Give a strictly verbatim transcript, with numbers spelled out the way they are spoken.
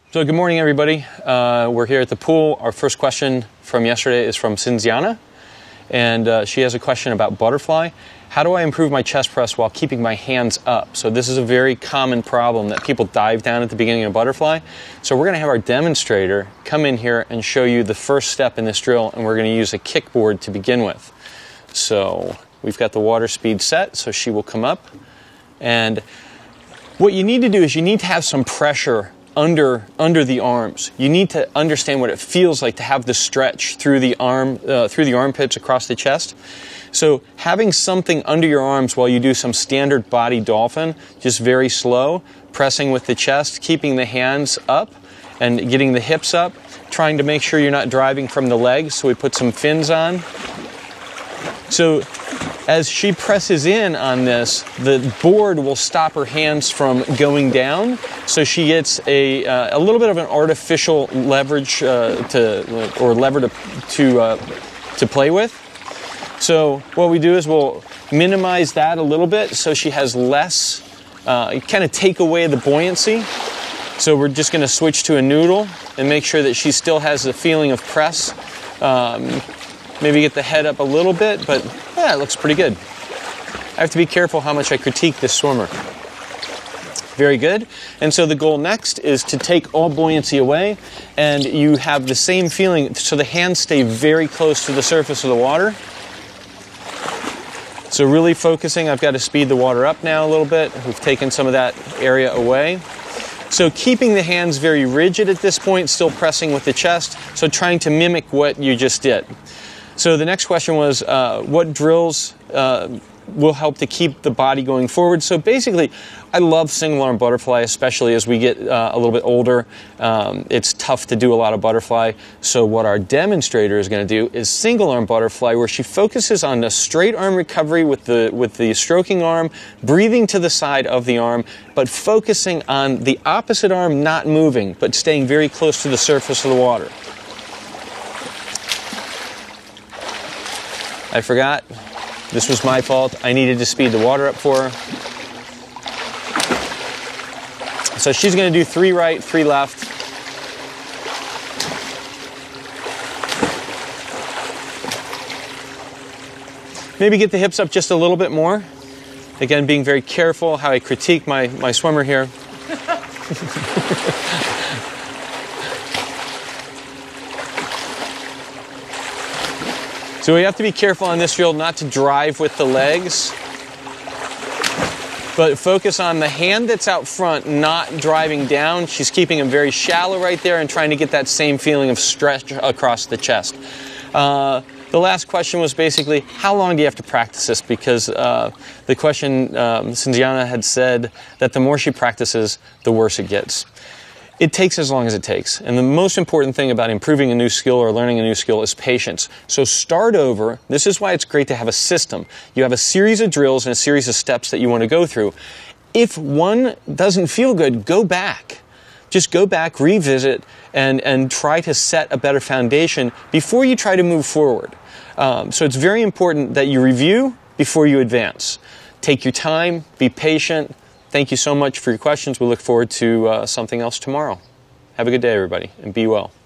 So good morning, everybody. Uh, we're here at the pool. Our first question from yesterday is from Cinziana, and uh, she has a question about butterfly. How do I improve my chest press while keeping my hands up? So this is a very common problem that people dive down at the beginning of butterfly. So we're going to have our demonstrator come in here and show you the first step in this drill, and we're going to use a kickboard to begin with. So we've got the water speed set, so she will come up. And what you need to do is you need to have some pressure under under the arms. You need to understand what it feels like to have the stretch through the arm uh, through the armpits across the chest. So having something under your arms while you do some standard body dolphin, just very slow, pressing with the chest, keeping the hands up and getting the hips up, trying to make sure you're not driving from the legs. So we put some fins on. So as she presses in on this, the board will stop her hands from going down, so she gets a, uh, a little bit of an artificial leverage uh, to, or lever to, to, uh, to play with. So what we do is we'll minimize that a little bit so she has less, uh, kind of take away the buoyancy. So we're just going to switch to a noodle and make sure that she still has the feeling of press. Um, Maybe get the head up a little bit, but yeah, it looks pretty good. I have to be careful how much I critique this swimmer. Very good. And so the goal next is to take all buoyancy away, and you have the same feeling, so the hands stay very close to the surface of the water. So really focusing, I've got to speed the water up now a little bit. We've taken some of that area away. So keeping the hands very rigid at this point, still pressing with the chest, so trying to mimic what you just did. So the next question was, uh, what drills uh, will help to keep the body going forward? So basically, I love single arm butterfly, especially as we get uh, a little bit older. Um, it's tough to do a lot of butterfly. So what our demonstrator is going to do is single arm butterfly, where she focuses on the straight arm recovery with the, with the stroking arm, breathing to the side of the arm, but focusing on the opposite arm not moving, but staying very close to the surface of the water. I forgot. This was my fault. I needed to speed the water up for her. So she's going to do three right, three left. Maybe get the hips up just a little bit more. Again, being very careful how I critique my, my swimmer here. So we have to be careful on this drill not to drive with the legs, but focus on the hand that's out front, not driving down. She's keeping them very shallow right there and trying to get that same feeling of stretch across the chest. Uh, the last question was basically, how long do you have to practice this? Because uh, the question, um, Cinziana had said that the more she practices, the worse it gets. It takes as long as it takes. And the most important thing about improving a new skill or learning a new skill is patience. So start over. This is why it's great to have a system. You have a series of drills and a series of steps that you want to go through. If one doesn't feel good, go back. Just go back, revisit, and, and try to set a better foundation before you try to move forward. Um, so it's very important that you review before you advance. Take your time, be patient. Thank you so much for your questions. We look forward to uh, something else tomorrow. Have a good day, everybody, and be well.